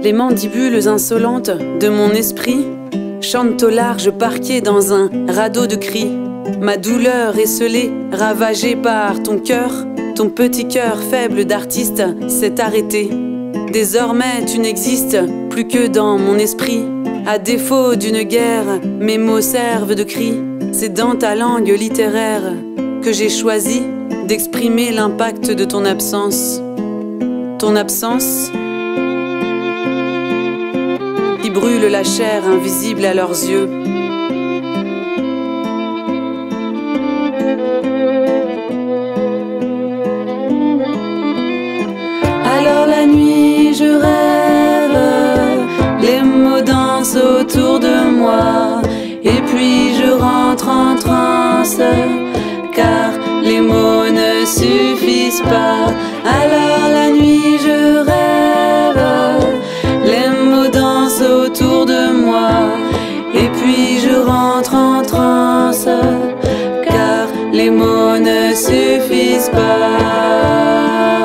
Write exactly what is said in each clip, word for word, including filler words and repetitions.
Les mandibules insolentes de mon esprit chantent au large parquet dans un radeau de cris. Ma douleur esselée, ravagée par ton cœur, ton petit cœur faible d'artiste s'est arrêté. Désormais tu n'existes plus que dans mon esprit. À défaut d'une guerre, mes mots servent de cri. C'est dans ta langue littéraire que j'ai choisi d'exprimer l'impact de ton absence. Ton absence qui brûle la chair invisible à leurs yeux. Alors la nuit je rêve, les mots dansent autour de moi, et puis je rentre en transe, car les mots ne suffisent pas. Alors la nuit je rêve, les mots dansent autour de moi, et puis je rentre en transe, car les mots ne suffisent pas.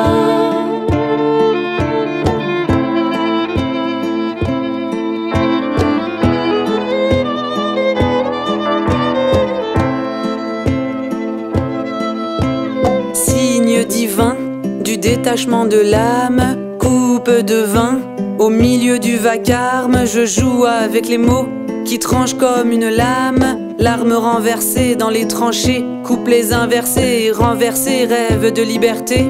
Signe divin du détachement de l'âme, coupe de vin au milieu du vacarme, je joue avec les mots qui tranchent comme une lame. L'arme renversée dans les tranchées, couplets inversés, renversés, rêve de liberté.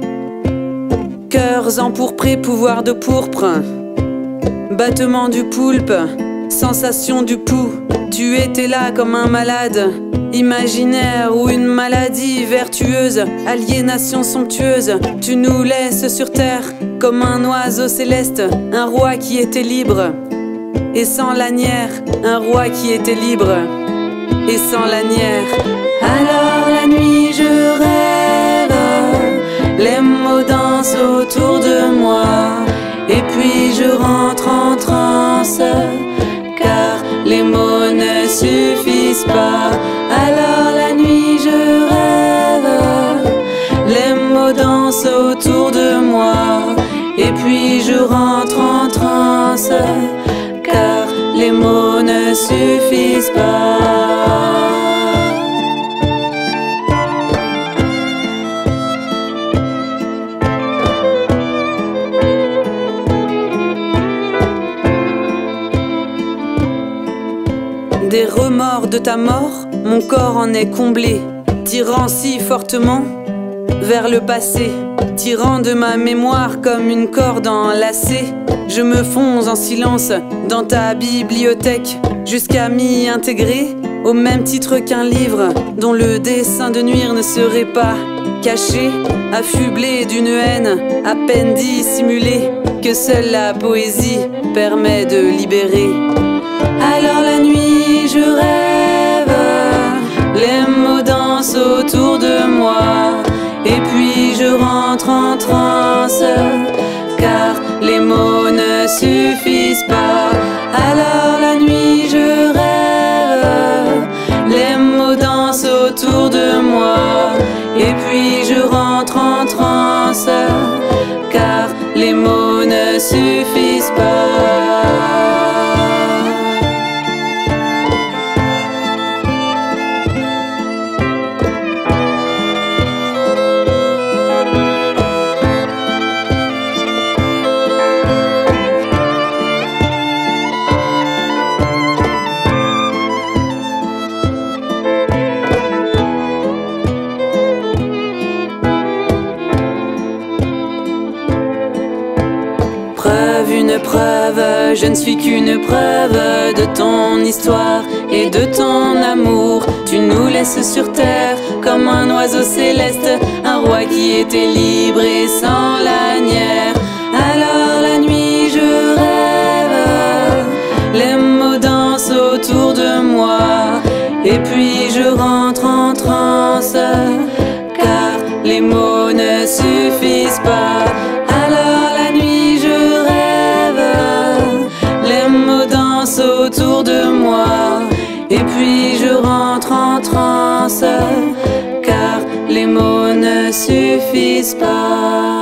Cœurs empourprés, pouvoir de pourpre, battement du poulpe, sensation du pouls. Tu étais là comme un malade imaginaire ou une maladie vertueuse, aliénation somptueuse. Tu nous laisses sur terre comme un oiseau céleste, un roi qui était libre et sans lanière, un roi qui était libre et sans lanière. Alors la nuit je rêve, les mots dansent autour de moi, et puis je rentre en transe, car les mots ne suffisent pas. Alors la nuit je rêve, les mots dansent autour de moi, et puis je rentre en transe, car les mots ne suffisent pas. Des remords de ta mort, mon corps en est comblé, tirant si fortement vers le passé, tirant de ma mémoire comme une corde enlacée. Je me fonds en silence dans ta bibliothèque, jusqu'à m'y intégrer au même titre qu'un livre dont le dessein de nuire ne serait pas caché, affublé d'une haine à peine dissimulée, que seule la poésie permet de libérer. Alors la nuit je rêve, les mots dansent autour de moi, et puis je rentre en transe, car les mots ne suffisent pas. Alors la nuit je rêve, les mots dansent autour de moi, et puis je rentre en transe, car les mots ne suffisent pas. Une preuve, je ne suis qu'une preuve de ton histoire et de ton amour. Tu nous laisses sur terre comme un oiseau céleste, un roi qui était libre et sans lanière. Alors la nuit je rêve, les mots dansent autour de moi, et puis je rentre en transe, car les mots ne suffisent pas. Alors la nuit je rêve, les mots dansent autour de moi, et puis je rentre en transe, car les mots ne suffisent pas.